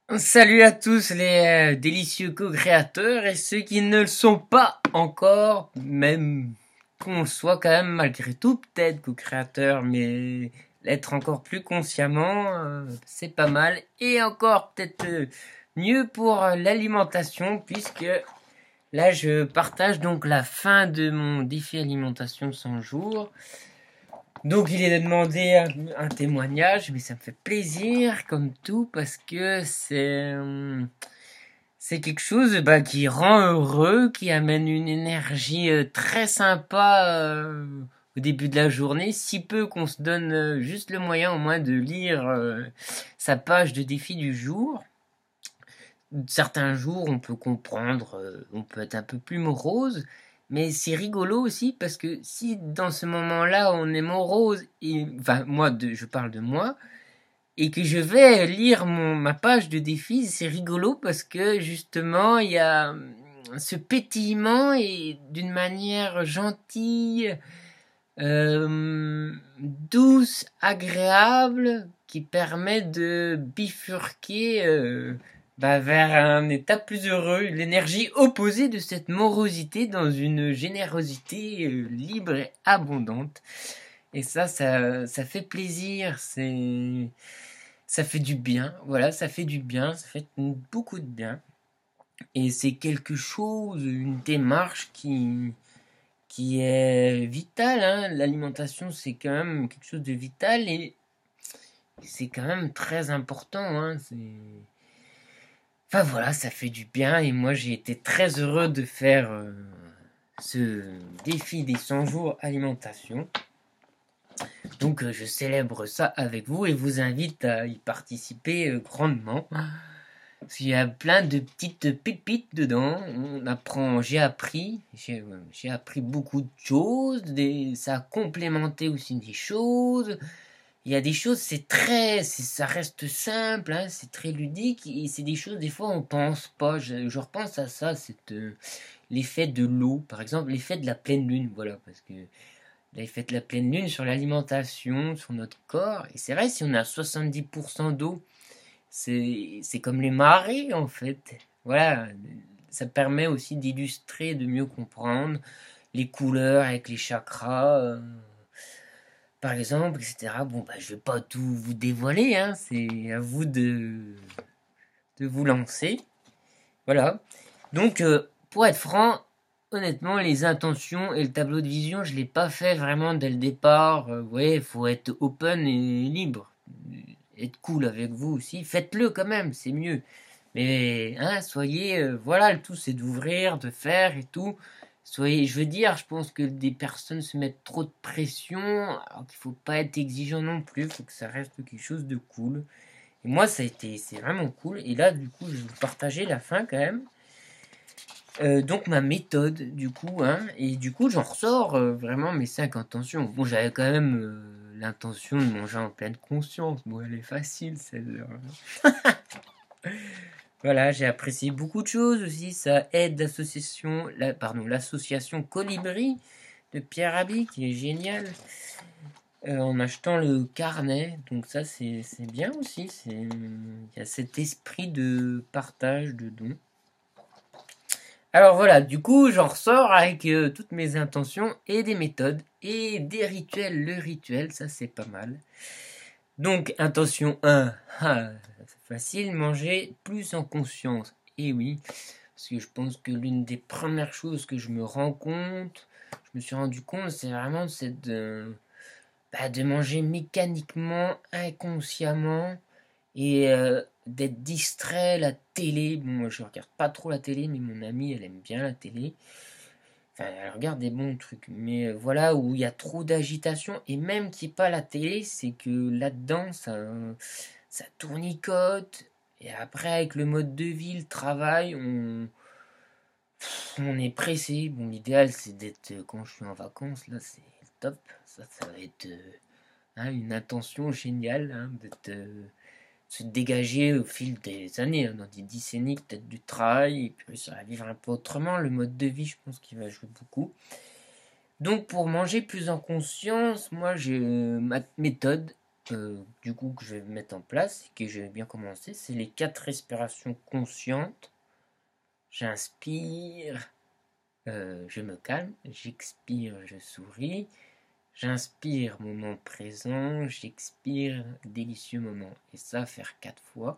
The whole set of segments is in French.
Salut à tous les délicieux co-créateurs et ceux qui ne le sont pas encore, même qu'on soit quand même malgré tout peut-être co-créateur, mais l'être encore plus consciemment, c'est pas mal. Et encore peut-être mieux pour l'alimentation, puisque là je partage donc la fin de mon défi alimentation 100 jours. Donc il est demandé un témoignage, mais ça me fait plaisir comme tout parce que c'est quelque chose qui rend heureux, qui amène une énergie très sympa au début de la journée, si peu qu'on se donne juste le moyen au moins de lire sa page de défi du jour. Certains jours, on peut comprendre, on peut être un peu plus morose, mais c'est rigolo aussi parce que si dans ce moment-là on est morose, et, enfin je parle de moi, et que je vais lire ma page de défi, c'est rigolo parce que justement il y a ce pétillement et d'une manière gentille, douce, agréable, qui permet de bifurquer vers un état plus heureux, l'énergie opposée de cette morosité dans une générosité libre et abondante. Et ça fait plaisir, ça fait du bien, voilà, ça fait du bien, ça fait beaucoup de bien. Et c'est quelque chose, une démarche qui est vitale, hein. L'alimentation, c'est quand même quelque chose de vital et c'est quand même très important, hein. Enfin voilà, ça fait du bien et moi j'ai été très heureux de faire ce défi des 100 jours alimentation. Donc je célèbre ça avec vous et vous invite à y participer grandement. Parce qu'il y a plein de petites pépites dedans. J'ai appris beaucoup de choses. Ça a complémenté aussi des choses. Il y a des choses, ça reste simple, hein, c'est très ludique et c'est des choses des fois on pense pas. Je repense à ça, c'est l'effet de l'eau, par exemple, l'effet de la pleine lune, voilà, parce que l'effet de la pleine lune sur l'alimentation, sur notre corps. Et c'est vrai, si on a 70% d'eau, c'est comme les marées en fait. Voilà, ça permet aussi d'illustrer, de mieux comprendre les couleurs avec les chakras, par exemple, etc. Bon, je vais pas tout vous dévoiler, hein, c'est à vous de vous lancer. Voilà. Donc, pour être franc, honnêtement, les intentions et le tableau de vision, je l'ai pas fait vraiment dès le départ. Vous voyez, il faut être open et libre. Être cool avec vous aussi. Faites-le quand même, c'est mieux. Mais, hein, soyez, voilà, le tout c'est d'ouvrir, de faire et tout. Soyez, je veux dire, je pense que des personnes se mettent trop de pression, alors qu'il faut pas être exigeant non plus, il faut que ça reste quelque chose de cool. Et moi, c'est vraiment cool. Et là, du coup, je vais vous partager la fin quand même. Donc ma méthode, du coup, hein, et du coup, j'en ressors vraiment mes 5 intentions. Bon, j'avais quand même l'intention de manger en pleine conscience. Bon, elle est facile, celle-là. Voilà, j'ai apprécié beaucoup de choses aussi. Ça aide l'association Colibri de Pierre Rabhi, qui est génial, en achetant le carnet. Donc ça, c'est bien aussi. Il y a cet esprit de partage, de don. Alors voilà, du coup, j'en ressors avec toutes mes intentions et des méthodes et des rituels. Le rituel, ça c'est pas mal. Donc, intention 1, c'est facile, manger plus en conscience. Et oui, parce que je pense que l'une des premières choses que je me suis rendu compte, c'est vraiment de manger mécaniquement, inconsciemment, et d'être distrait, la télé. Bon, moi je regarde pas trop la télé, mais mon amie elle aime bien la télé. Enfin, elle regarde des bons trucs, mais voilà, où il y a trop d'agitation, et même qu'il n'y ait pas la télé, c'est que là-dedans, ça tournicote, et après, avec le mode de vie, le travail, on est pressé. Bon, l'idéal, c'est d'être, quand je suis en vacances, là, c'est top. Ça va être hein, une intention géniale, hein, d'être se dégager au fil des années, hein, dans des décennies peut-être du travail, et puis ça va vivre un peu autrement. Le mode de vie, je pense qu'il va jouer beaucoup. Donc pour manger plus en conscience, moi j'ai ma méthode. du coup, que je vais mettre en place, et que je vais bien commencer, c'est les 4 respirations conscientes. J'inspire, je me calme, j'expire, je souris, j'inspire, moment présent, j'expire, délicieux moment. Et ça, faire 4 fois.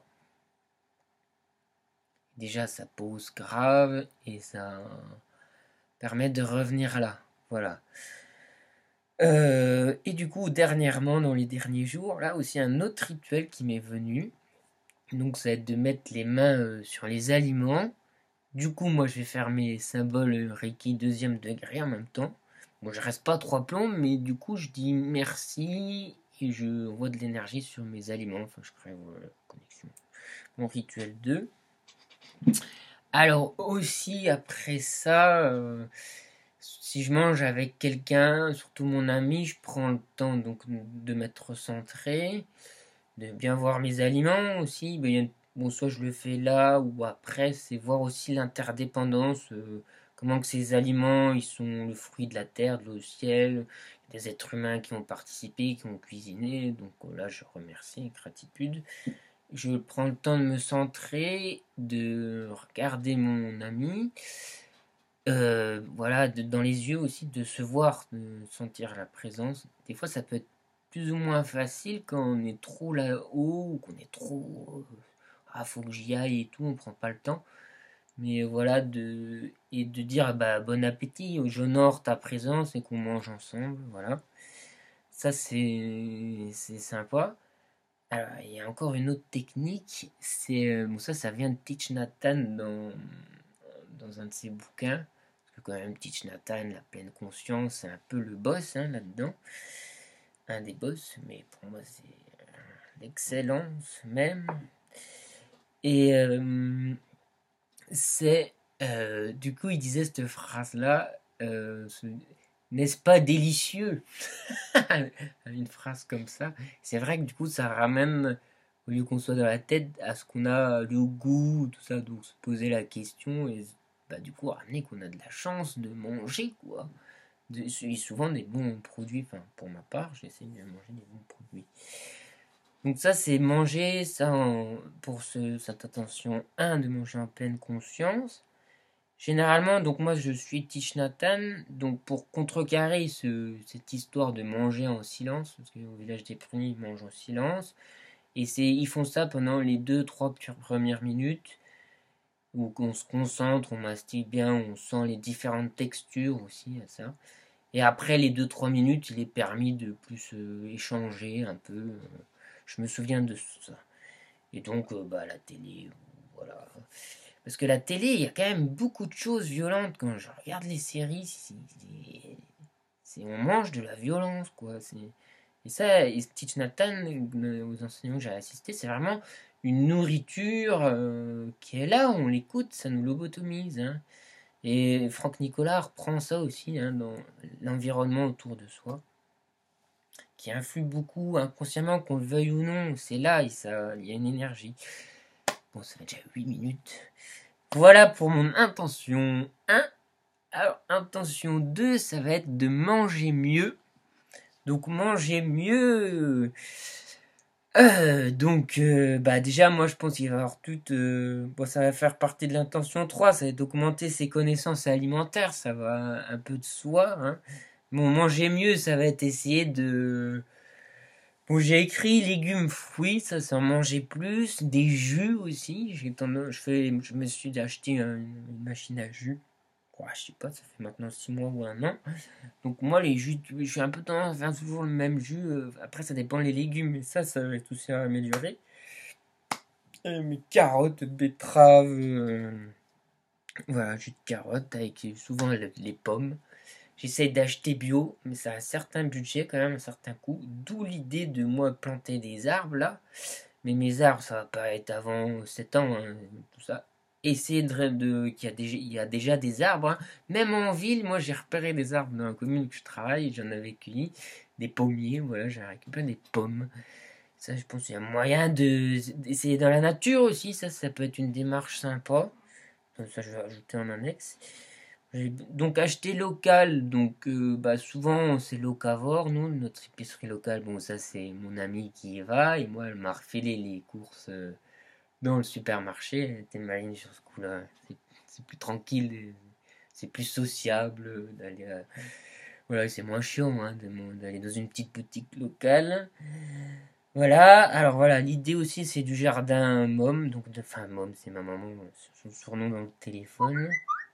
Déjà, ça pose grave et ça permet de revenir là. Voilà. Et du coup, dernièrement, dans les derniers jours, là aussi un autre rituel qui m'est venu. Donc, ça va être de mettre les mains sur les aliments. Du coup, moi, je vais faire mes symboles Reiki 2e degré en même temps. Bon, je reste pas 3 plombs, mais du coup, je dis merci et je envoie de l'énergie sur mes aliments. Enfin, je crée la connexion. Mon rituel 2. Alors, aussi, après ça, si je mange avec quelqu'un, surtout mon ami, je prends le temps donc de m'être centré, de bien voir mes aliments aussi. Bon, soit je le fais là ou après, c'est voir aussi l'interdépendance, comment que ces aliments, ils sont le fruit de la terre, de l'eau, du ciel, des êtres humains qui ont participé, qui ont cuisiné. Donc là, je remercie, gratitude. Je prends le temps de me centrer, de regarder mon ami, voilà, dans les yeux aussi, de se voir, de sentir la présence. Des fois, ça peut être plus ou moins facile quand on est trop là-haut ou qu'on est trop ah, faut que j'y aille et tout, on prend pas le temps. Mais voilà, et de dire bah bon appétit, j'honore ta présence et qu'on mange ensemble, voilà. Ça c'est sympa. Alors, il y a encore une autre technique, c'est bon ça vient de Thich Nhat Hanh dans un de ses bouquins. Parce que quand même Thich Nhat Hanh, la pleine conscience, c'est un peu le boss hein, là-dedans, un des boss, mais pour moi c'est l'excellence même. Et c'est du coup il disait cette phrase là, n'est-ce pas délicieux? Une phrase comme ça, c'est vrai que du coup ça ramène, au lieu qu'on soit dans la tête, à ce qu'on a le goût, tout ça, donc se poser la question et bah, du coup ramener qu'on a de la chance de manger quoi, souvent des bons produits, enfin pour ma part j'essaie de manger des bons produits. Donc ça c'est manger ça pour cette attention 1 de manger en pleine conscience. Généralement, donc moi je suis Thich Nhat Hanh, donc pour contrecarrer cette histoire de manger en silence, parce qu'au village des Prunis ils mangent en silence, et ils font ça pendant les 2-3 premières minutes, où on se concentre, on mastique bien, on sent les différentes textures aussi à ça. Et après les 2-3 minutes, il est permis de plus échanger un peu. Je me souviens de ça. Et donc, bah, la télé, voilà. Parce que la télé, il y a quand même beaucoup de choses violentes. Quand je regarde les séries, on mange de la violence, quoi. Et ça, et Stitch Nathan, aux enseignements que j'ai assisté, c'est vraiment une nourriture qui est là, on l'écoute, ça nous lobotomise. Hein. Et Franck Nicolas reprend ça aussi hein, dans l'environnement autour de soi, qui influe beaucoup inconsciemment, qu'on le veuille ou non. C'est là, il y a une énergie. Bon, ça fait déjà 8 minutes. Voilà pour mon intention 1. Alors, intention 2, ça va être de manger mieux. Donc, manger mieux. Bah déjà, moi, je pense qu'il va y avoir toute. Bon, ça va faire partie de l'intention 3. Ça va être d'augmenter ses connaissances alimentaires. Ça va un peu de soi. Hein. Bon, manger mieux, ça va être essayer de. Bon, j'ai écrit légumes, fruits, ça c'est en manger plus, des jus aussi. Je me suis acheté une machine à jus. Ouais, je sais pas, ça fait maintenant 6 mois ou 1 an. Donc moi les jus, je suis un peu tendance à faire toujours le même jus. Après ça dépend les légumes, mais ça va être aussi à améliorer. Mes carottes, betteraves, voilà, jus de carottes avec souvent les pommes. J'essaye d'acheter bio, mais ça a un certain budget quand même, un certain coût. D'où l'idée de moi planter des arbres là. Mais mes arbres, ça va pas être avant 7 ans, hein, tout ça. Essayer il y a déjà des arbres. Hein. Même en ville, moi j'ai repéré des arbres dans la commune où je travaille, j'en avais cueilli. Des pommiers, voilà, j'ai récupéré des pommes. Ça, je pense qu'il y a moyen d'essayer dans la nature aussi. Ça peut être une démarche sympa. Donc ça, je vais rajouter en annexe. J'ai donc acheté local, donc bah, souvent c'est locavore, nous, notre épicerie locale, bon ça c'est mon ami qui y va, et moi elle m'a refilé les courses dans le supermarché, elle était maligne sur ce coup-là, c'est plus tranquille, c'est plus sociable d'aller voilà, c'est moins chiant hein, d'aller dans une petite boutique locale. Voilà, alors voilà, l'idée aussi c'est du jardin Mom, donc enfin Mom c'est ma maman, son surnom dans le téléphone.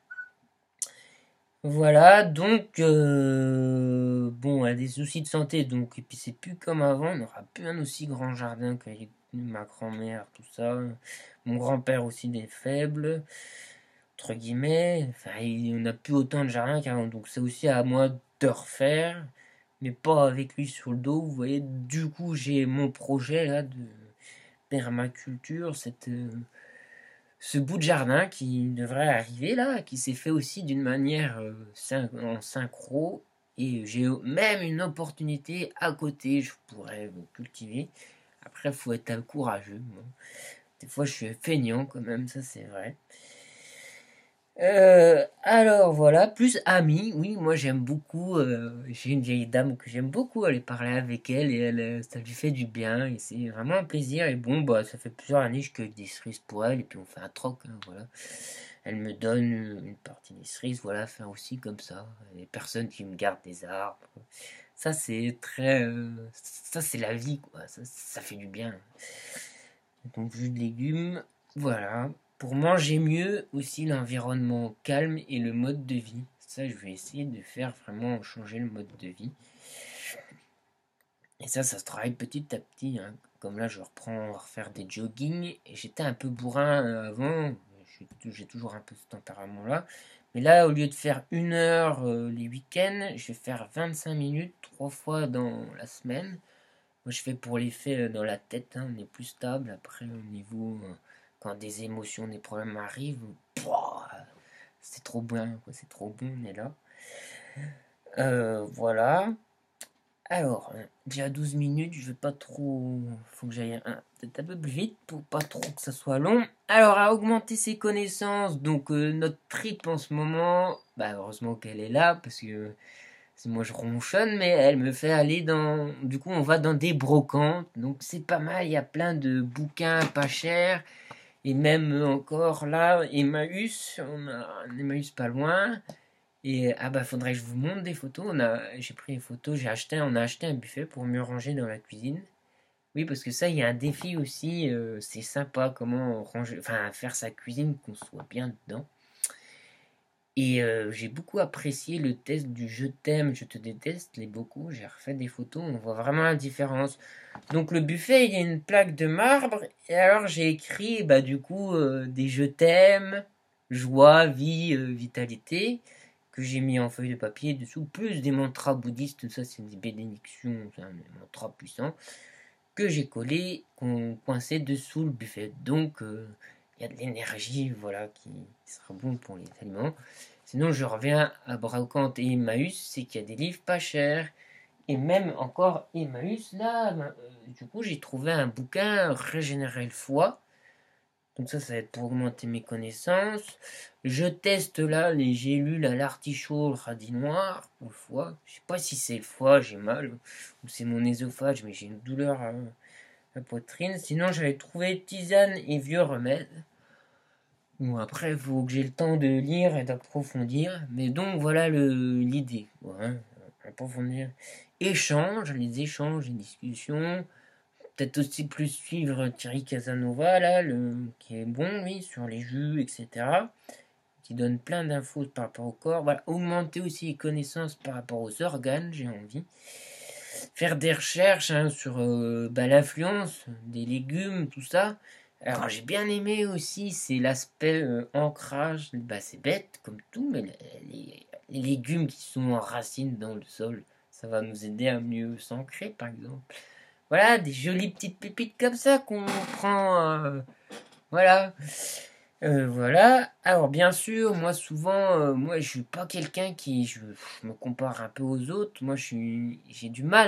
Voilà, donc bon, elle a des soucis de santé, donc et puis c'est plus comme avant, on n'aura plus un aussi grand jardin qu'avec ma grand-mère, tout ça. Mon grand-père aussi des faibles, entre guillemets. Enfin, on n'a plus autant de jardin qu'avant, donc c'est aussi à moi de refaire, mais pas avec lui sur le dos. Vous voyez, du coup, j'ai mon projet là de permaculture, ce bout de jardin qui devrait arriver là, qui s'est fait aussi d'une manière en synchro. Et j'ai même une opportunité à côté, je pourrais cultiver. Après, il faut être courageux. Bon. Des fois, je suis feignant quand même, ça c'est vrai. Alors voilà, plus amis, oui, moi j'aime beaucoup, j'ai une vieille dame que j'aime beaucoup, aller parler avec elle et ça lui fait du bien et c'est vraiment un plaisir et bon bah ça fait plusieurs années que je cueille des cerises pour elle et puis on fait un troc, hein, voilà. Elle me donne une partie des cerises, voilà, faire aussi comme ça, les personnes qui me gardent des arbres, ça c'est très, ça c'est la vie quoi, ça fait du bien. Donc jus de légumes, voilà. Pour manger mieux aussi l'environnement calme et le mode de vie. Ça, je vais essayer de faire vraiment changer le mode de vie. Et ça se travaille petit à petit, hein. Comme là, je reprends à refaire des joggings. Et j'étais un peu bourrin avant. J'ai toujours un peu ce tempérament-là. Mais là, au lieu de faire 1 heure les week-ends, je vais faire 25 minutes 3 fois dans la semaine. Moi, je fais pour l'effet dans la tête, hein, on est plus stable. Après, au niveau, quand des émotions, des problèmes arrivent, pouah, c'est trop bien, quoi, c'est trop bon, on est là. Voilà. Alors, déjà 12 minutes, je vais pas trop. Faut que j'aille peut-être un peu plus vite pour pas trop que ça soit long. Alors, à augmenter ses connaissances, donc notre trip en ce moment, bah heureusement qu'elle est là parce que moi je ronchonne, mais elle me fait aller dans. Du coup, on va dans des brocantes, donc c'est pas mal. Il y a plein de bouquins pas chers, et même encore là, Emmaüs, on a un Emmaüs pas loin. Et ah bah faudrait que je vous montre des photos. J'ai pris des photos, on a acheté un buffet pour mieux ranger dans la cuisine. Oui, parce que ça, il y a un défi aussi. C'est sympa comment ranger, enfin faire sa cuisine qu'on soit bien dedans. Et j'ai beaucoup apprécié le test du je t'aime, je te déteste, les beaucoup. J'ai refait des photos, on voit vraiment la différence. Donc le buffet, il y a une plaque de marbre. Et alors j'ai écrit, bah du coup, des je t'aime, joie, vie, vitalité, que j'ai mis en feuille de papier dessous, plus des mantras bouddhistes, ça c'est des bénédictions, c'est un mantra puissant, que j'ai collé, qu'on coincé dessous le buffet. Donc il y a de l'énergie, voilà, qui sera bon pour les aliments. Sinon, je reviens à Brocante et Emmaüs, c'est qu'il y a des livres pas chers. Et même encore Emmaüs, là, du coup, j'ai trouvé un bouquin Régénérer le foie. Donc ça va être pour augmenter mes connaissances. Je teste là les gélules à l'artichaut, le radis noir, pour le foie. Je sais pas si c'est le foie, j'ai mal, ou c'est mon œsophage, mais j'ai une douleur à la poitrine. Sinon, j'avais trouvé tisane et vieux remèdes. Bon, après, il faut que j'ai le temps de lire et d'approfondir. Mais donc, voilà l'idée. Hein, approfondir. Échange, les échanges, les discussions. Peut-être aussi plus suivre Thierry Casanova, là, qui est bon, lui, sur les jus, etc. Qui donne plein d'infos par rapport au corps. Voilà, augmenter aussi les connaissances par rapport aux organes, j'ai envie. Faire des recherches hein, sur bah, l'influence des légumes, tout ça. Alors j'ai bien aimé aussi, c'est l'aspect ancrage. Bah, c'est bête comme tout, mais les légumes qui sont en racines dans le sol, ça va nous aider à mieux s'ancrer par exemple. Voilà, des jolies petites pépites comme ça qu'on prend. Voilà. Voilà. Alors bien sûr, moi souvent, moi je suis pas quelqu'un je me compare un peu aux autres. Moi j'ai du mal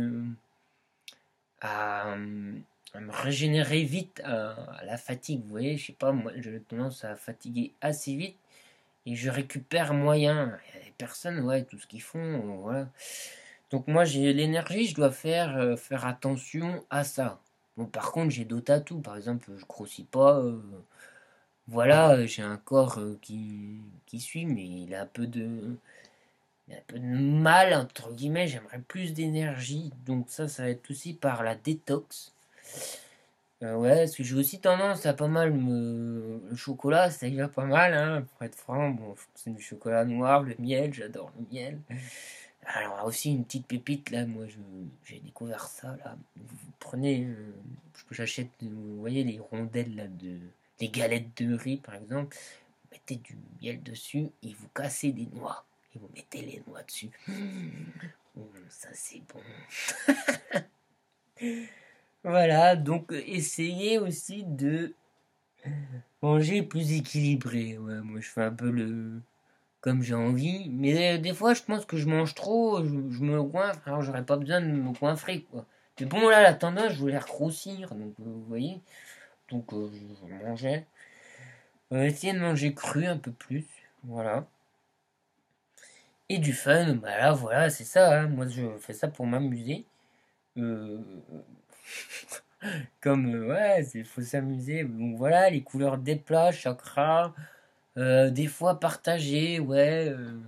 à, à me régénérer vite à la fatigue. Vous voyez, je sais pas, moi j'ai tendance à fatiguer assez vite. et je récupère moyen. Les personnes, ouais, tout ce qu'ils font, voilà. Donc moi j'ai l'énergie, je dois faire attention à ça. Bon, par contre, j'ai d'autres atouts. Par exemple, je grossis pas. Voilà, j'ai un corps qui suit, mais il a un peu de mal, entre guillemets. J'aimerais plus d'énergie. Donc ça va être aussi par la détox. Ouais, parce que j'ai aussi tendance à pas mal le chocolat, ça y va pas mal, hein, pour être franc. Bon, c'est du chocolat noir, le miel, j'adore le miel. Alors aussi une petite pépite là, moi j'ai découvert ça là. Vous prenez, j'achète, vous voyez les rondelles là les galettes de riz par exemple, vous mettez du miel dessus et vous cassez des noix et vous mettez les noix dessus. Ça c'est bon. Voilà, donc essayez aussi de manger plus équilibré. Ouais, moi je fais un peu le comme j'ai envie, mais des fois je pense que je mange trop, je me goinfre, alors j'aurais pas besoin de me goinfrer quoi. Mais bon là la tendance je voulais grossir, donc vous voyez, donc je mangeais. Essayer de manger cru un peu plus, voilà. Et du fun, bah là voilà c'est ça, hein. Moi je fais ça pour m'amuser. Euh, Comme ouais, il faut s'amuser. Donc voilà, les couleurs des plats, chakra, des fois partager, ouais.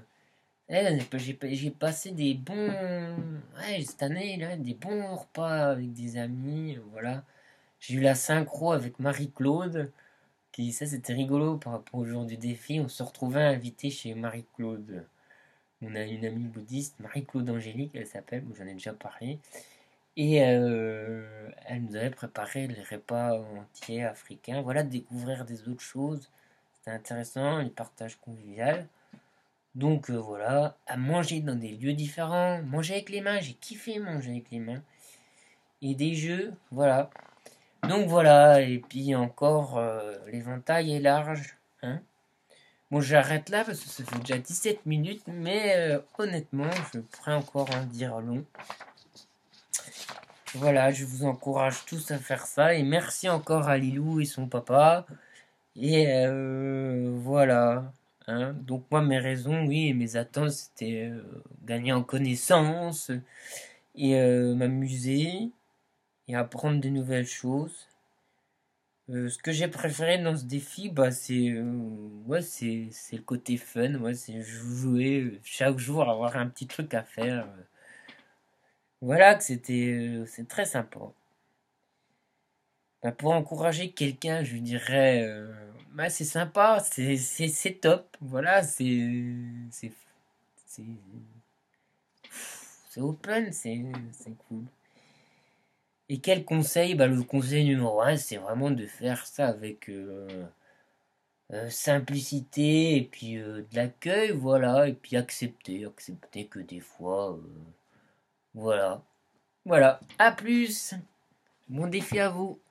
J'ai passé des bons, ouais, cette année là, des bons repas avec des amis, voilà. J'ai eu la synchro avec Marie-Claude, qui ça c'était rigolo par rapport au jour du défi. On se retrouvait invité chez Marie-Claude. On a une amie bouddhiste, Marie-Claude Angélique, elle s'appelle, j'en ai déjà parlé. Et elle nous avait préparé les repas entiers africains. Voilà, découvrir des autres choses. C'était intéressant, les partages convivial. Donc voilà, à manger dans des lieux différents, manger avec les mains, j'ai kiffé manger avec les mains. Et des jeux, voilà. Donc voilà, et puis encore, l'éventail est large. Hein. Bon, j'arrête là parce que ça fait déjà 17 minutes, mais honnêtement, je pourrais encore en dire long. Voilà, je vous encourage tous à faire ça. Et merci encore à Lilou et son papa. Et voilà. Hein. Donc moi, mes raisons, oui, et mes attentes, c'était gagner en connaissances et m'amuser et apprendre de nouvelles choses. Ce que j'ai préféré dans ce défi, bah, c'est ouais, c'est le côté fun. Ouais, c'est jouer chaque jour, avoir un petit truc à faire. Voilà, que c'est très sympa. Bah, pour encourager quelqu'un, je lui dirais, bah, c'est sympa, c'est top, voilà, c'est, c'est, c'est open, c'est cool. Et quel conseil? Bah, le conseil numéro un, c'est vraiment de faire ça avec simplicité et puis de l'accueil, voilà, et puis accepter que des fois, voilà. Voilà, à plus, bon défi à vous.